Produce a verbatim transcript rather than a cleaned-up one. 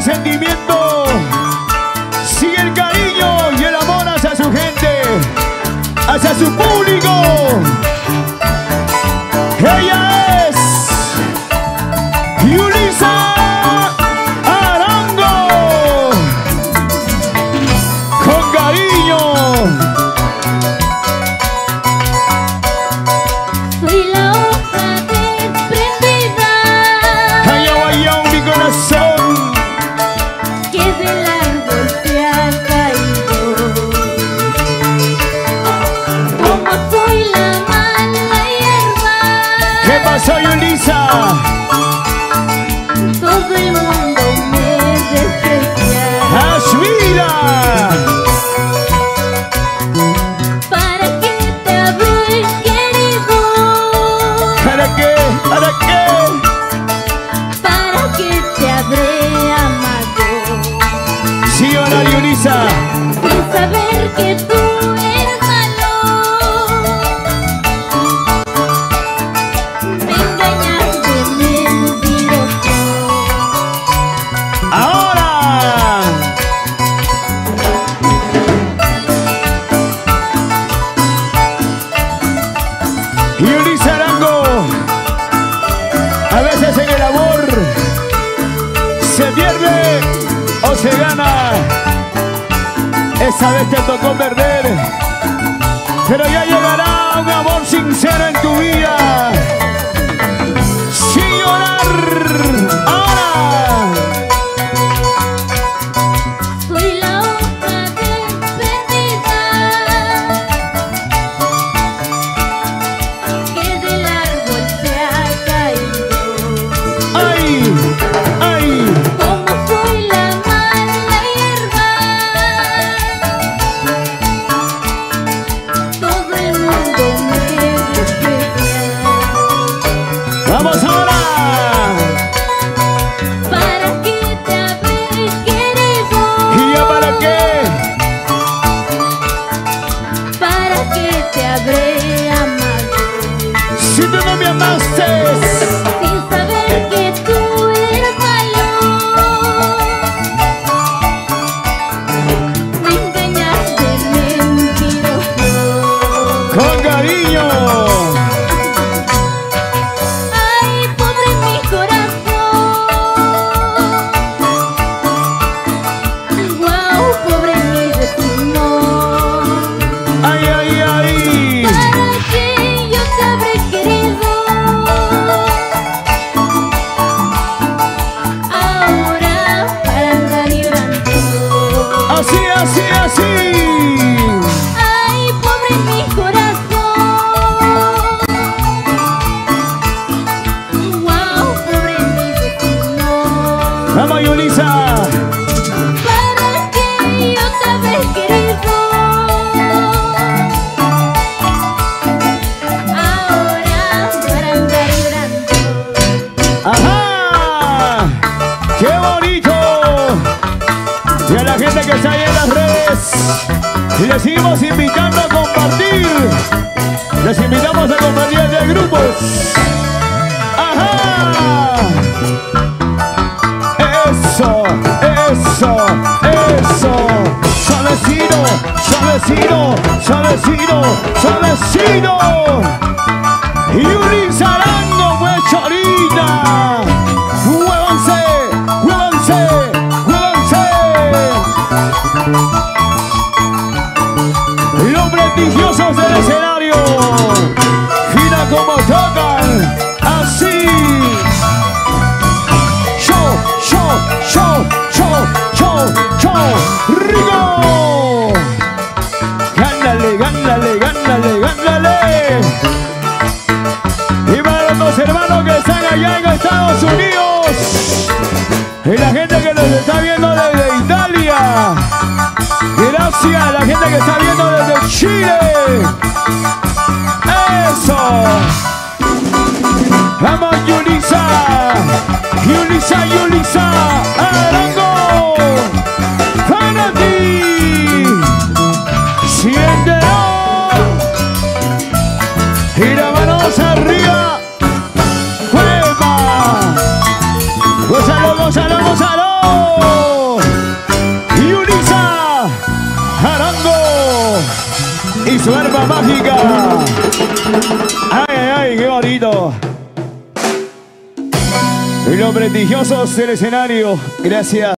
el sentimiento, sigue el cariño y el amor hacia su gente, hacia su público. Ella es Yulisa Arango, con cariño. Soy la hoja desprendida, Allá vaya mi corazón, que del árbol se ha caído. Como soy la mala hierba, ¿qué pasó, Yulisa? todo el mundo me desprecia. ¡Ashmira! ¿Para qué te habré querido? ¿Para qué? ¿Para qué? ¿Para qué te habré amado? Sí o no, Yulisa. Sin saber que tú eres malo, me engañaste, mentiroso. Ahora. Yulisa Arango, a veces en el amor se pierde o se gana. Esa vez te tocó perder, pero ya llegará un amor sincero en tu vida. Sin llorar. Ahora. Soy la hoja desprendida, que del árbol se ha caído. ¡Ay! ¡Ay! Como soy la mala hierba, todo el mundo me desprecia. ¡Vamos ahora! ¿Para qué te habré querido? ¿Y ya para qué? ¿Para qué te habré amado? Si tú no me amaste, Sin saber que tú eres malo, me engañaste, mentiroso. con cariño. Ay, pobre mi corazón, guau, pobre mi destino. ¡Ay, ay, ay! ¿Para qué yo te habré querido? Ahora para andar llorando. Así, así, así. Ay, pobre mi corazón, guau, pobre mi destino. Vamos, Yulisa. ¿Para qué yo te habré querido? Ahora para andar llorando. ¡Ajá! ¡Qué bonito! Y a la gente que está ahí en las redes, les seguimos invitando a compartir. Les invitamos a compartir de grupos. ¡Ajá! ¡Eso! ¡Eso! ¡Eso! ¡Suavecito! ¡Suavecito! ¡Suavecito! ¡Suavecito! Yulisa Arango, pues chorita. ¡Muévanse! ¡Muévanse! ¡Muévanse! Los prestigiosos del escenario. Gira como tocan. Así. Show, show, show, show, show, show. ¡Rico! Gánale, gánale, gánale, gánale. Y para los hermanos que están allá en Estados Unidos y la gente que nos está viendo desde Italia, gracias a la gente que está viendo desde Chile. Eso. Vamos, Yulisa, Yulisa, Yulisa Arango, para ti. Siéntelo. Y las manos arriba. ¡Juega! ¡Gózalo, gózalo, gózalo! Y Ulisa Arango y su arma mágica. Ay, ay, ay, qué bonito. Y los prestigiosos del escenario. Gracias.